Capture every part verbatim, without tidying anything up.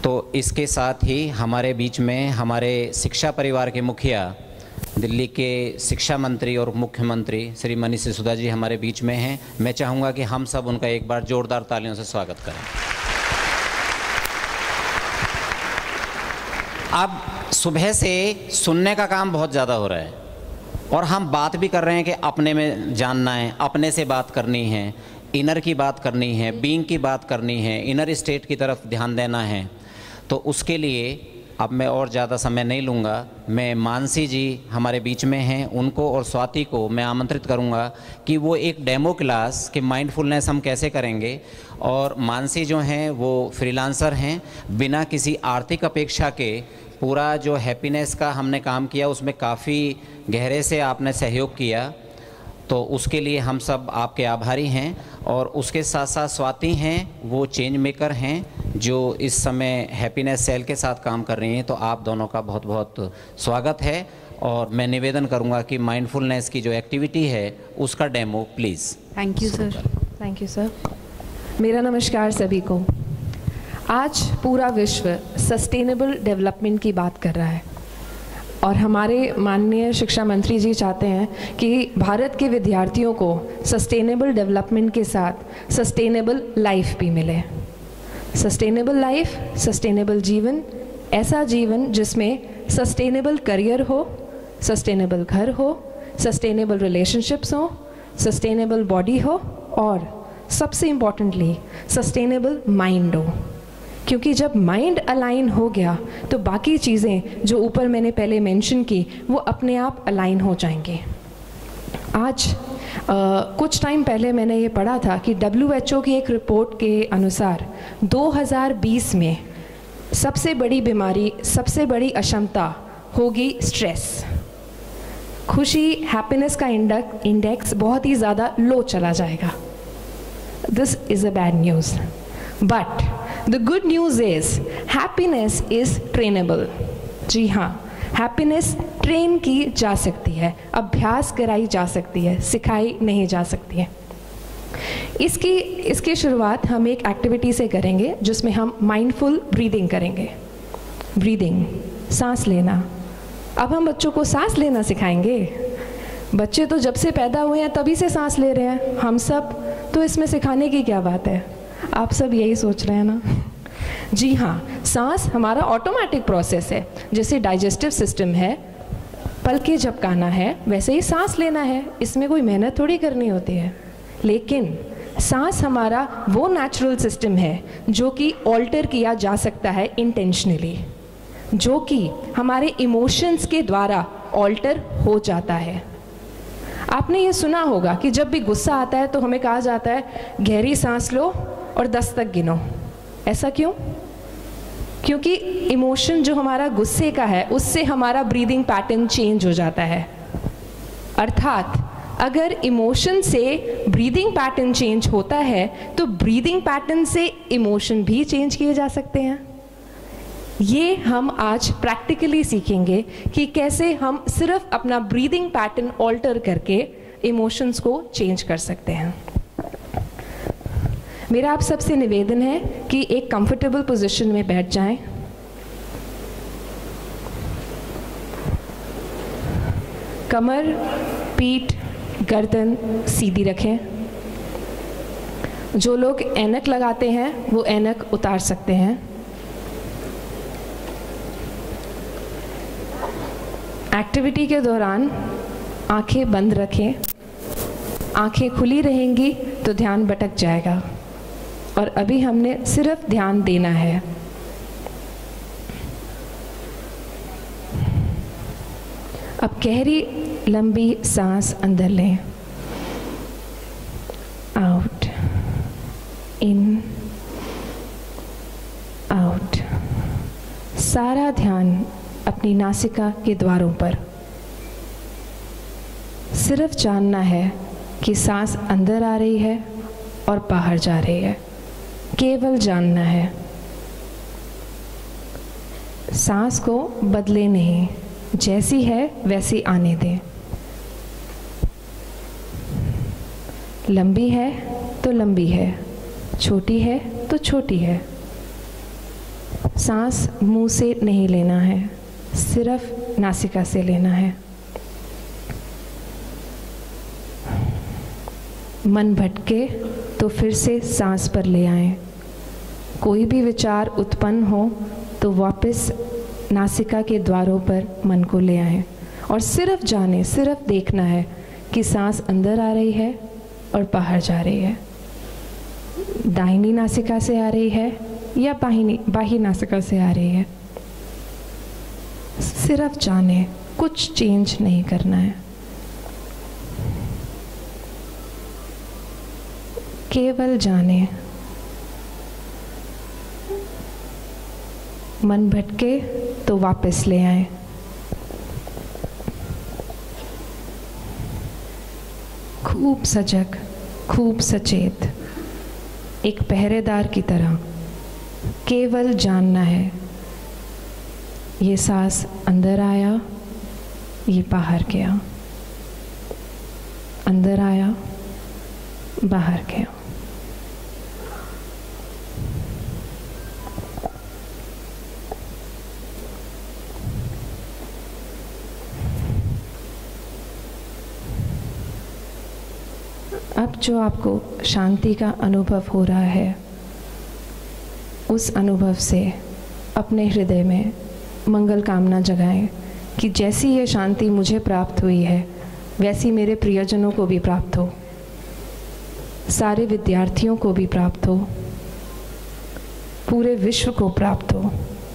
तो इसके साथ ही हमारे बीच में हमारे शिक्षा परिवार के मुखिया, दिल्ली के शिक्षा मंत्री और मुख्यमंत्री श्री मनीष सिसोदिया जी हमारे बीच में हैं। मैं चाहूँगा कि हम सब उनका एक बार जोरदार तालियों से स्वागत करें। अब सुबह से सुनने का काम बहुत ज़्यादा हो रहा है और हम बात भी कर रहे हैं कि अपने में जानना है, अपने से बात करनी है, इनर की बात करनी है, बीइंग की बात करनी है, इनर स्टेट की तरफ ध्यान देना है। तो उसके लिए अब मैं और ज़्यादा समय नहीं लूँगा। मैं मानसी जी हमारे बीच में हैं, उनको और स्वाति को मैं आमंत्रित करूँगा कि वो एक डेमो क्लास कि माइंडफुलनेस हम कैसे करेंगे। और मानसी जो हैं वो फ्रीलांसर हैं, बिना किसी आर्थिक अपेक्षा के पूरा जो हैप्पीनेस का हमने काम किया उसमें काफ़ी गहरे से आपने सहयोग किया, तो उसके लिए हम सब आपके आभारी हैं। और उसके साथ साथ स्वाति हैं, वो चेंज मेकर हैं जो इस समय हैप्पीनेस सेल के साथ काम कर रही हैं। तो आप दोनों का बहुत बहुत स्वागत है और मैं निवेदन करूंगा कि माइंडफुलनेस की जो एक्टिविटी है उसका demo please. Thank you sir. Thank you sir. मेरा नमस्कार सभी को। आज पूरा विश्व सस्टेनेबल डेवलपमेंट की बात कर रहा है और हमारे माननीय शिक्षा मंत्री जी चाहते हैं कि भारत के विद्यार्थियों को सस्टेनेबल डेवलपमेंट के साथ सस्टेनेबल लाइफ भी मिले। सस्टेनेबल लाइफ, सस्टेनेबल जीवन, ऐसा जीवन जिसमें सस्टेनेबल करियर हो, सस्टेनेबल घर हो, सस्टेनेबल रिलेशनशिप्स हो, सस्टेनेबल बॉडी हो और सबसे इम्पॉर्टेंटली सस्टेनेबल माइंड हो। क्योंकि जब माइंड अलाइन हो गया तो बाकी चीज़ें जो ऊपर मैंने पहले मेंशन की वो अपने आप अलाइन हो जाएंगे। आज आ, कुछ टाइम पहले मैंने ये पढ़ा था कि डब्ल्यू एच ओ की एक रिपोर्ट के अनुसार दो हज़ार बीस में सबसे बड़ी बीमारी, सबसे बड़ी अक्षमता होगी स्ट्रेस। खुशी, हैप्पीनेस का इंडेक्स इंडेक्स बहुत ही ज़्यादा लो चला जाएगा। This is a bad news, but The good news is happiness is trainable। जी हाँ, happiness ट्रेन की जा सकती है, अभ्यास कराई जा सकती है, सिखाई नहीं जा सकती है। इसकी इसकी शुरुआत हम एक एक्टिविटी से करेंगे जिसमें हम माइंडफुल ब्रीदिंग करेंगे। ब्रीदिंग, सांस लेना। अब हम बच्चों को सांस लेना सिखाएंगे। बच्चे तो जब से पैदा हुए हैं तभी से सांस ले रहे हैं, हम सब तो इसमें सिखाने की क्या बात है? आप सब यही सोच रहे हैं ना? जी हाँ, सांस हमारा ऑटोमेटिक प्रोसेस है। जैसे डाइजेस्टिव सिस्टम है, पल के झपकाना है, वैसे ही सांस लेना है। इसमें कोई मेहनत थोड़ी करनी होती है। लेकिन सांस हमारा वो नेचुरल सिस्टम है जो कि ऑल्टर किया जा सकता है इंटेंशनली, जो कि हमारे इमोशंस के द्वारा ऑल्टर हो जाता है। आपने ये सुना होगा कि जब भी गुस्सा आता है तो हमें कहा जाता है गहरी सांस लो और दस तक गिनो। ऐसा क्यों? क्योंकि इमोशन जो हमारा गुस्से का है उससे हमारा ब्रीदिंग पैटर्न चेंज हो जाता है। अर्थात अगर इमोशन से ब्रीदिंग पैटर्न चेंज होता है तो ब्रीदिंग पैटर्न से इमोशन भी चेंज किए जा सकते हैं। ये हम आज प्रैक्टिकली सीखेंगे कि कैसे हम सिर्फ अपना ब्रीदिंग पैटर्न ऑल्टर करके इमोशंस को चेंज कर सकते हैं। मेरा आप सबसे निवेदन है कि एक कंफर्टेबल पोजीशन में बैठ जाएं। कमर, पीठ, गर्दन सीधी रखें। जो लोग ऐनक लगाते हैं वो ऐनक उतार सकते हैं। एक्टिविटी के दौरान आंखें बंद रखें। आंखें खुली रहेंगी तो ध्यान भटक जाएगा और अभी हमने सिर्फ ध्यान देना है। अब गहरी लंबी सांस अंदर लें, आउट, इन, आउट। सारा ध्यान अपनी नासिका के द्वारों पर। सिर्फ जानना है कि सांस अंदर आ रही है और बाहर जा रही है, केवल जानना है। सांस को बदले नहीं, जैसी है वैसी आने दें। लंबी है तो लंबी है, छोटी है तो छोटी है। सांस मुंह से नहीं लेना है, सिर्फ नासिका से लेना है। मन भटके तो फिर से सांस पर ले आएं। कोई भी विचार उत्पन्न हो तो वापस नासिका के द्वारों पर मन को ले आएं और सिर्फ जाने, सिर्फ देखना है कि सांस अंदर आ रही है और बाहर जा रही है, दाहिनी नासिका से आ रही है या बाहिनी बाही नासिका से आ रही है। सिर्फ जाने, कुछ चेंज नहीं करना है। केवल जाने। मन भटके तो वापस ले आए। खूब सजग, खूब सचेत, एक पहरेदार की तरह केवल जानना है, ये सांस अंदर आया, ये बाहर गया, अंदर आया, बाहर गया। अब जो आपको शांति का अनुभव हो रहा है, उस अनुभव से अपने हृदय में मंगल कामना जगाएं कि जैसी ये शांति मुझे प्राप्त हुई है वैसी मेरे प्रियजनों को भी प्राप्त हो, सारे विद्यार्थियों को भी प्राप्त हो, पूरे विश्व को प्राप्त हो।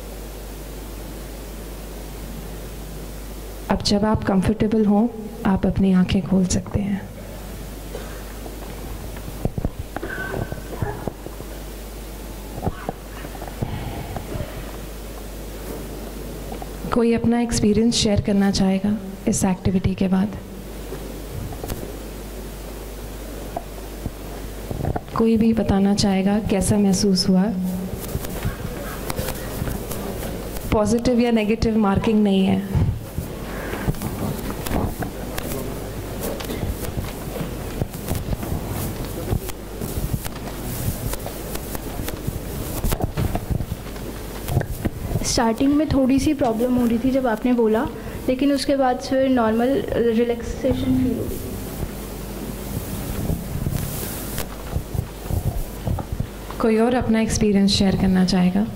अब जब आप कंफर्टेबल हों, आप अपनी आंखें खोल सकते हैं। कोई अपना एक्सपीरियंस शेयर करना चाहेगा इस एक्टिविटी के बाद? कोई भी बताना चाहेगा कैसा महसूस हुआ? पॉजिटिव या नेगेटिव मार्किंग नहीं है। स्टार्टिंग में थोड़ी सी प्रॉब्लम हो रही थी जब आपने बोला, लेकिन उसके बाद फिर नॉर्मल रिलैक्सेशन फील हो रही। कोई और अपना एक्सपीरियंस शेयर करना चाहेगा?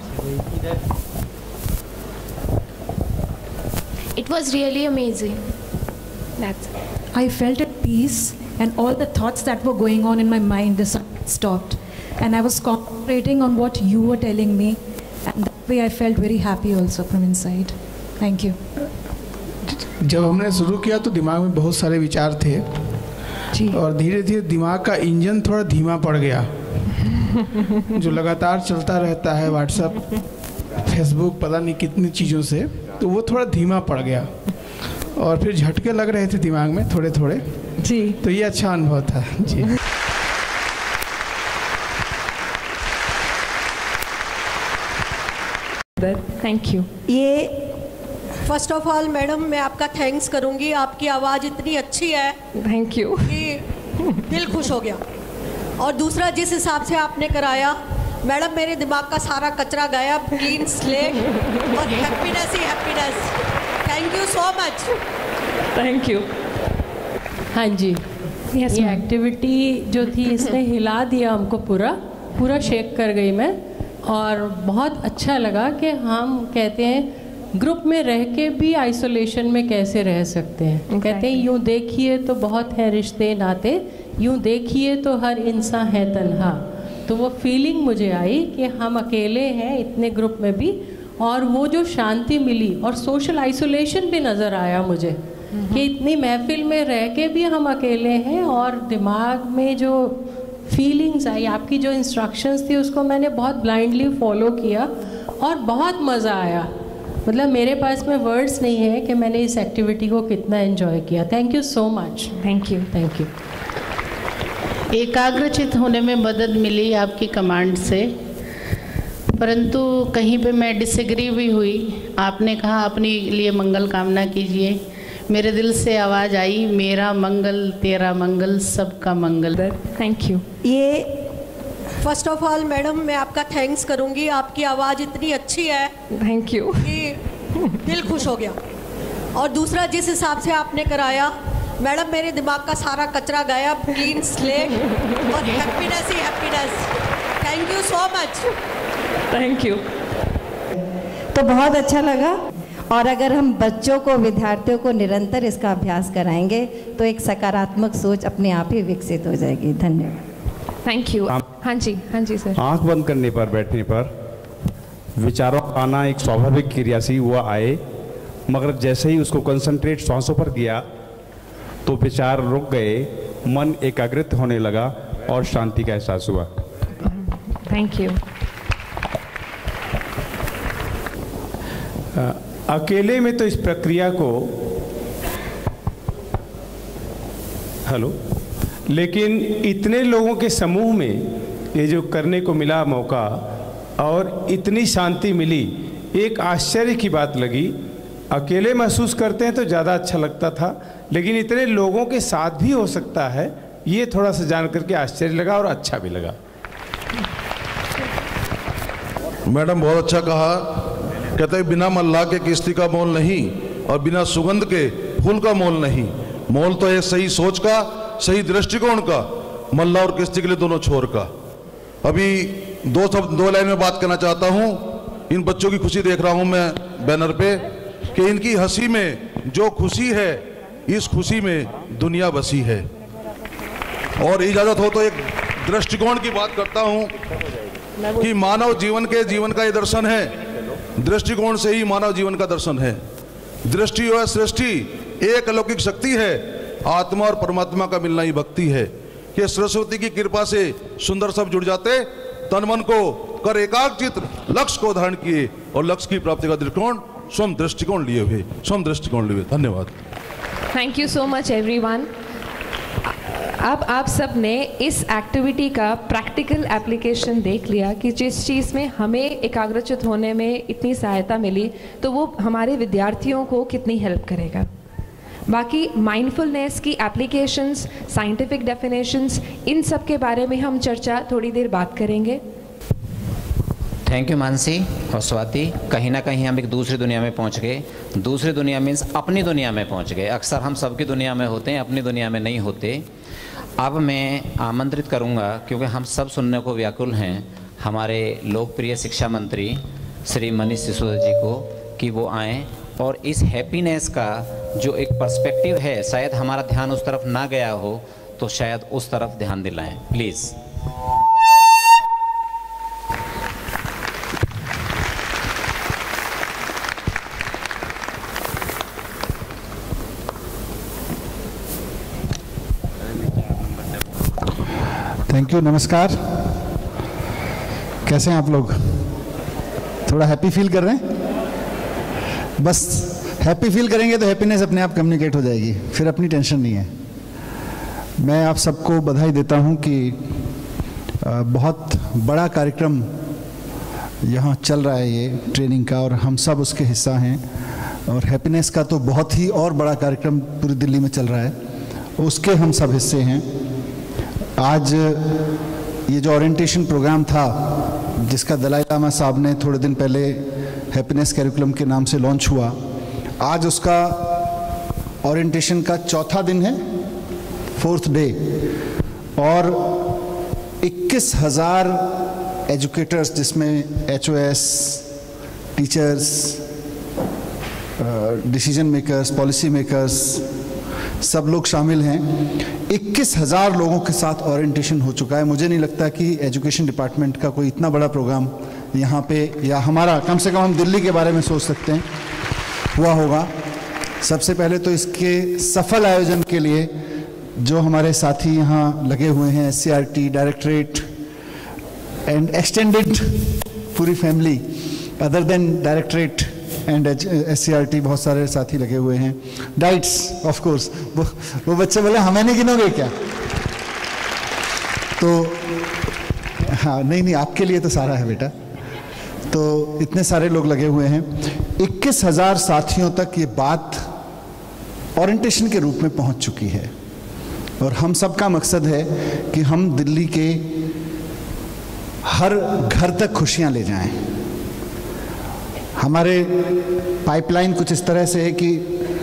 It was really amazing. That's it. I felt at peace and all the thoughts that were going on in my mind stopped, and I was concentrating on what you were telling me, and that way I felt very happy also from inside. Thank you. जब हमने शुरू किया तो दिमाग में बहुत सारे विचार थे जी। और धीरे धीरे दिमाग का इंजन थोड़ा धीमा पड़ गया जो लगातार चलता रहता है, व्हाट्सएप, फेसबुक, पता नहीं कितनी चीज़ों से, तो वो थोड़ा धीमा पड़ गया और फिर झटके लग रहे थे दिमाग में थोड़े थोड़े जी। तो ये अच्छा अनुभव था जी। Thank you. ये फर्स्ट ऑफ ऑल मैडम मैं आपका थैंक्स करूंगी, आपकी आवाज़ इतनी अच्छी है थैंक यू कि दिल खुश हो गया। और दूसरा, जिस हिसाब से आपने कराया मैडम, मेरे दिमाग का सारा कचरा गायब, क्लीन स्लेट और हैप्पीनेस ही happiness. Thank you so much. Thank you. हाँ जी, yes, ये एक्टिविटी जो थी इसने हिला दिया हमको, पूरा पूरा शेक कर गई मैं। और बहुत अच्छा लगा कि हम कहते हैं ग्रुप में रह के भी आइसोलेशन में कैसे रह सकते हैं। exactly. कहते हैं यूँ देखिए तो बहुत है रिश्ते नाते, यूँ देखिए तो हर इंसान है तन्हा। तो वो फीलिंग मुझे आई कि हम अकेले हैं इतने ग्रुप में भी, और वो जो शांति मिली और सोशल आइसोलेशन भी नज़र आया मुझे mm-hmm. कि इतनी महफिल में रह के भी हम अकेले हैं। और दिमाग में जो फीलिंग्स आई, आपकी जो इंस्ट्रक्शंस थी उसको मैंने बहुत ब्लाइंडली फॉलो किया और बहुत मज़ा आया। मतलब मेरे पास में वर्ड्स नहीं है कि मैंने इस एक्टिविटी को कितना एंजॉय किया। Thank you so much. Thank you. Thank you. एकाग्रचित होने में मदद मिली आपकी कमांड से, परंतु कहीं पे मैं डिसएग्री भी हुई। आपने कहा अपने लिए मंगल कामना कीजिए, मेरे दिल से आवाज़ आई, मेरा मंगल तेरा मंगल सबका मंगल। Thank you. ये फर्स्ट ऑफ ऑल मैडम मैं आपका थैंक्स करूंगी, आपकी आवाज़ इतनी अच्छी है थैंक यू कि दिल खुश हो गया। और दूसरा जिस हिसाब से आपने कराया मैडम, मेरे दिमाग का सारा कचरा गया, क्लीन स्लेट और हैप्पीनेस ही happiness. Thank you so much. Thank you. तो बहुत अच्छा लगा, और अगर हम बच्चों को, विद्यार्थियों को निरंतर इसका अभ्यास कराएंगे तो एक सकारात्मक सोच अपने आप ही विकसित हो जाएगी। धन्यवाद। Thank you. हाँ जी, हाँ जी सर। आंख बंद करने पर, बैठने पर विचारों का आना एक स्वाभाविक क्रिया सी हुआ आए, मगर जैसे ही उसको कंसंट्रेट सांसों पर किया तो विचार रुक गए, मन एकाग्रित होने लगा और शांति का एहसास हुआ। Thank you. अकेले में तो इस प्रक्रिया को, हेलो, लेकिन इतने लोगों के समूह में ये जो करने को मिला मौका और इतनी शांति मिली, एक आश्चर्य की बात लगी। अकेले महसूस करते हैं तो ज़्यादा अच्छा लगता था, लेकिन इतने लोगों के साथ भी हो सकता है, ये थोड़ा सा जान करके आश्चर्य लगा और अच्छा भी लगा। मैडम बहुत अच्छा कहा। कहते हैं बिना मल्लाह के किश्ती का मोल नहीं और बिना सुगंध के फूल का मोल नहीं। मोल तो है सही सोच का, सही दृष्टिकोण का, मल्लाह और किश्ती के लिए दोनों छोर का। अभी दो सब दो लाइन में बात करना चाहता हूँ। इन बच्चों की खुशी देख रहा हूँ मैं बैनर पे, कि इनकी हंसी में जो खुशी है, इस खुशी में दुनिया बसी है। और इजाज़त हो तो एक दृष्टिकोण की बात करता हूँ कि मानव जीवन के जीवन का ये दर्शन है, दृष्टिकोण से ही मानव जीवन का दर्शन है। दृष्टि और सृष्टि एक अलौकिक शक्ति है, आत्मा और परमात्मा का मिलना ही भक्ति है। कि सरस्वती की कृपा से सुंदर सब जुड़ जाते, तन मन को कर एकाग्रचित, लक्ष्य को धारण किए और लक्ष्य की प्राप्ति का दृष्टिकोण स्वयं दृष्टिकोण लिए हुए स्वयं दृष्टिकोण लिए हुए। धन्यवाद। Thank you so much everyone. अब आप सब ने इस एक्टिविटी का प्रैक्टिकल एप्लीकेशन देख लिया कि जिस चीज़ में हमें एकाग्रचित होने में इतनी सहायता मिली, तो वो हमारे विद्यार्थियों को कितनी हेल्प करेगा। बाकी माइंडफुलनेस की एप्लीकेशंस, साइंटिफिक डेफिनेशंस, इन सब के बारे में हम चर्चा थोड़ी देर बात करेंगे। थैंक यू मानसी और स्वाति। कहीं ना कहीं हम एक दूसरी दुनिया में पहुंच गए। दूसरी दुनिया मीन्स अपनी दुनिया में पहुंच गए। अक्सर हम सबकी दुनिया में होते हैं, अपनी दुनिया में नहीं होते। अब मैं आमंत्रित करूंगा, क्योंकि हम सब सुनने को व्याकुल हैं, हमारे लोकप्रिय शिक्षा मंत्री श्री मनीष सिसोदिया जी को, कि वो आएँ और इस हैप्पीनेस का जो एक पर्सपेक्टिव है, शायद हमारा ध्यान उस तरफ ना गया हो, तो शायद उस तरफ ध्यान दिलाएं प्लीज़। Thank you. नमस्कार, कैसे हैं आप लोग? थोड़ा हैप्पी फील कर रहे हैं? बस हैप्पी फील करेंगे तो हैप्पीनेस अपने आप कम्युनिकेट हो जाएगी, फिर अपनी टेंशन नहीं है। मैं आप सबको बधाई देता हूं कि बहुत बड़ा कार्यक्रम यहाँ चल रहा है, ये ट्रेनिंग का, और हम सब उसके हिस्सा हैं। और हैप्पीनेस का तो बहुत ही और बड़ा कार्यक्रम पूरी दिल्ली में चल रहा है, उसके हम सब हिस्से हैं। आज ये जो ओरिएंटेशन प्रोग्राम था, जिसका दलाई लामा साहब ने थोड़े दिन पहले हैप्पीनेस कैरिकुलम के नाम से लॉन्च हुआ, आज उसका ओरिएंटेशन का चौथा दिन है, फोर्थ डे, और इक्कीस हज़ार एजुकेटर्स, जिसमें H O S, teachers, decision makers, policy makers, सब लोग शामिल हैं। इक्कीस हज़ार लोगों के साथ ओरिएंटेशन हो चुका है। मुझे नहीं लगता कि एजुकेशन डिपार्टमेंट का कोई इतना बड़ा प्रोग्राम यहाँ पे, या हमारा, कम से कम हम दिल्ली के बारे में सोच सकते हैं, हुआ होगा। सबसे पहले तो इसके सफल आयोजन के लिए जो हमारे साथी यहाँ लगे हुए हैं, S C R T, directorate and extended पूरी family, other than directorate and S C R T, बहुत सारे साथी लगे हुए हैं। डाइट्स ऑफ कोर्स, वो वो बच्चे बोले हमें नहीं गिनोगे क्या? तो हाँ, नहीं नहीं, आपके लिए तो सारा है बेटा। तो इतने सारे लोग लगे हुए हैं। इक्कीस हज़ार साथियों तक ये बात ओरिएंटेशन के रूप में पहुंच चुकी है, और हम सब का मकसद है कि हम दिल्ली के हर घर तक खुशियां ले जाएं। हमारे पाइपलाइन कुछ इस तरह से है कि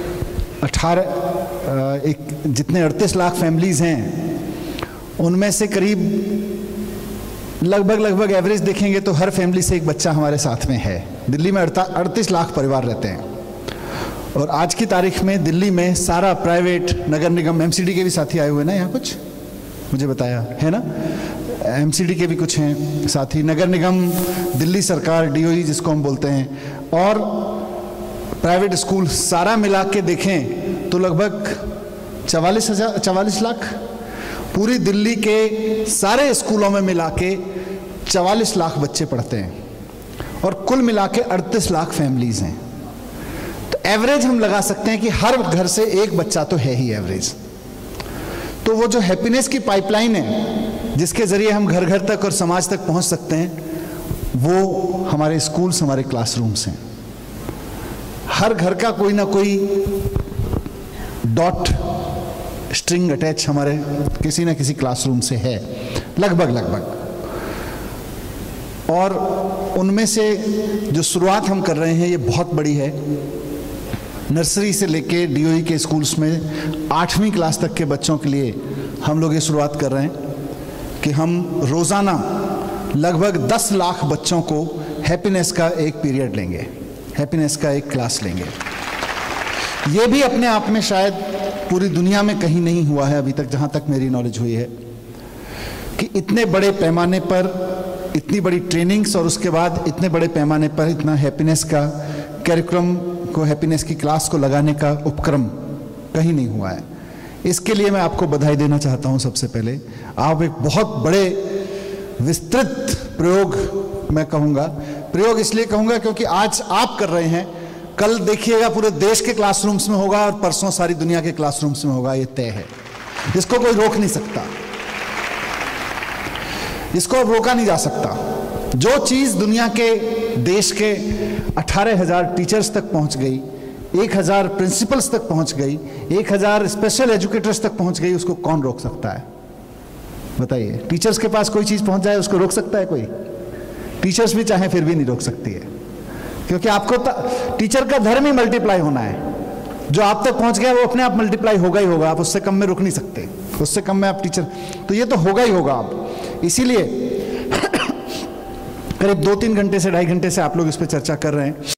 अठारह एक जितने अड़तीस लाख फैमिलीज़ हैं उनमें से करीब लगभग लगभग एवरेज देखेंगे तो हर फैमिली से एक बच्चा हमारे साथ में है। दिल्ली में अड़तीस लाख परिवार रहते हैं और आज की तारीख में दिल्ली में सारा प्राइवेट नगर निगम, एमसीडी के भी साथी आए हुए ना यहाँ, कुछ मुझे बताया है ना, एमसीडी के भी कुछ हैं साथी, नगर निगम, दिल्ली सरकार, डीओई जिसको हम बोलते हैं, और प्राइवेट स्कूल सारा मिला के देखें तो लगभग चवालीस हजार चवालीस लाख पूरी दिल्ली के सारे स्कूलों में मिला के चवालीस लाख बच्चे पढ़ते हैं और कुल मिला के अड़तीस लाख फैमिलीज हैं। तो एवरेज हम लगा सकते हैं कि हर घर से एक बच्चा तो है ही एवरेज। तो वो जो हैप्पीनेस की पाइपलाइन है जिसके जरिए हम घर घर तक और समाज तक पहुंच सकते हैं, वो हमारे स्कूल्स, हमारे क्लासरूम्स हैं। हर घर का कोई ना कोई डॉट स्ट्रिंग अटैच हमारे किसी ना किसी क्लासरूम से है, लगभग लगभग। और उनमें से जो शुरुआत हम कर रहे हैं ये बहुत बड़ी है। नर्सरी से लेके डीओई के स्कूल्स में आठवीं क्लास तक के बच्चों के लिए हम लोग ये शुरुआत कर रहे हैं कि हम रोज़ाना लगभग दस लाख बच्चों को हैप्पीनेस का एक पीरियड लेंगे, हैप्पीनेस का एक क्लास लेंगे। ये भी अपने आप में शायद पूरी दुनिया में कहीं नहीं हुआ है अभी तक, जहाँ तक मेरी नॉलेज हुई है, कि इतने बड़े पैमाने पर इतनी बड़ी ट्रेनिंग्स और उसके बाद इतने बड़े पैमाने पर इतना हैप्पीनेस का कैरिकुलम को, हैप्पीनेस की क्लास को लगाने का उपक्रम कहीं नहीं हुआ है। इसके लिए मैं आपको बधाई देना चाहता हूँ। सबसे पहले आप एक बहुत बड़े विस्तृत प्रयोग, मैं कहूँगा प्रयोग इसलिए कहूँगा क्योंकि आज आप कर रहे हैं, कल देखिएगा पूरे देश के क्लासरूम्स में होगा और परसों सारी दुनिया के क्लासरूम्स में होगा। ये तय है, इसको कोई रोक नहीं सकता, इसको अब रोका नहीं जा सकता। जो चीज़ दुनिया के देश के अठारह हजार टीचर्स तक पहुंच गई, एक हजार प्रिंसिपल्स तक पहुंच गई, एक हजार स्पेशल एजुकेटर्स तक पहुंच गई, उसको कौन रोक सकता है बताइए? टीचर्स के पास कोई चीज़ पहुंच जाए उसको रोक सकता है कोई? टीचर्स भी चाहे फिर भी नहीं रोक सकती है, क्योंकि आपको टीचर का धर्म ही मल्टीप्लाई होना है। जो आप तक पहुंच गया वो अपने आप मल्टीप्लाई होगा ही होगा, आप उससे कम में रुक नहीं सकते, उससे कम में आप टीचर, तो ये तो होगा ही होगा। आप इसीलिए करीब दो तीन घंटे से ढाई घंटे से आप लोग इस पर चर्चा कर रहे हैं।